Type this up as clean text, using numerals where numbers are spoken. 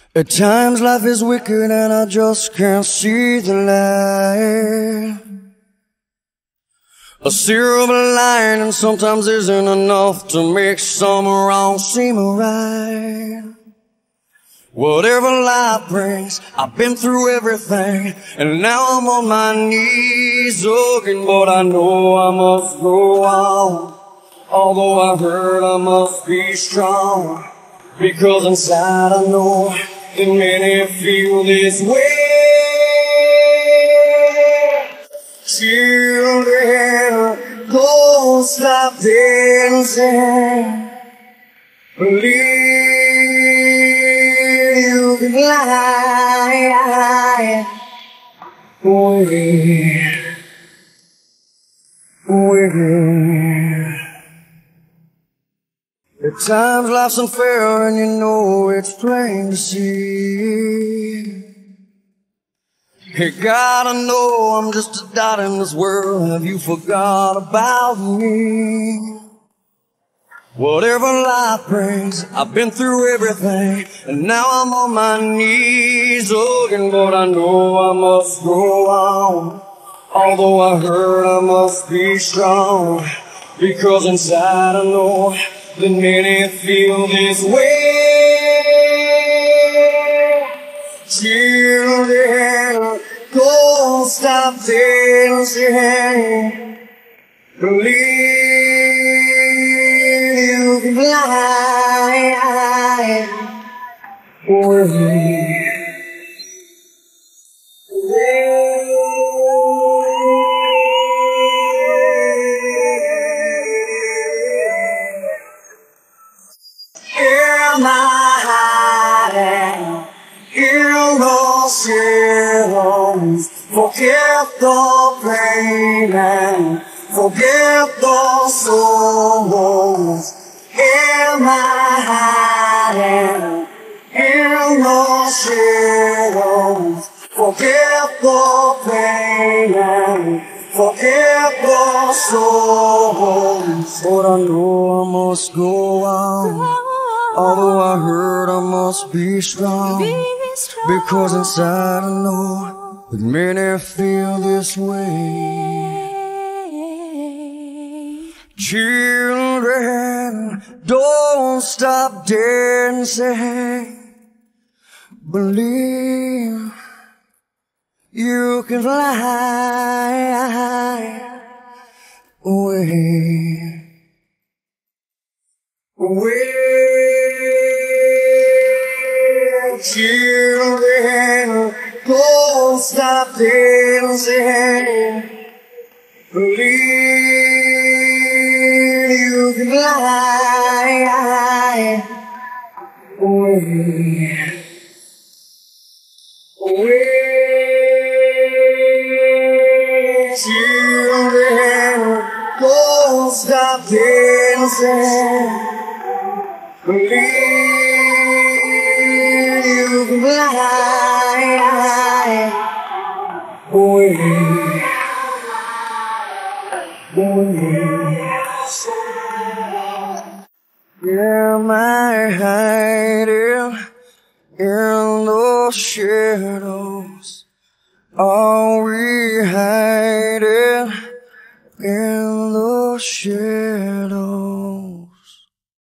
At times life is wicked and I just can't see the light. A silver lining sometimes isn't enough to make some wrong seem right. Whatever life brings, I've been through everything, and now I'm on my knees looking, but I know I must go on. Although I hurt, I must be strong, because inside I know that many feel this way. Children, don't stop dancing. Believe you can fly away. At times life's unfair and you know it's plain to see. You gotta know I'm just a dot in this world. Have you forgot about me? Whatever life brings, I've been through everything, and now I'm on my knees looking, but I know I must go on. Although I hurt, I must be strong, because inside I know that many feel this way. Children, don't stop dancing. Believe you can fly away. In my hiding, in those shadows, forget the pain and forget those sorrows. In my hiding, in those shadows, forget the pain and forget those sorrows. But I know I must go on. Although I hurt, I must be strong, because inside I know that many feel this way. Children, don't stop dancing. Believe you can fly away. Children, don't stop dancing. Believe you can fly away. Children, don't stop dancing. Believe you can fly away. Am I hiding in the shadows? Are we hiding in the shadows?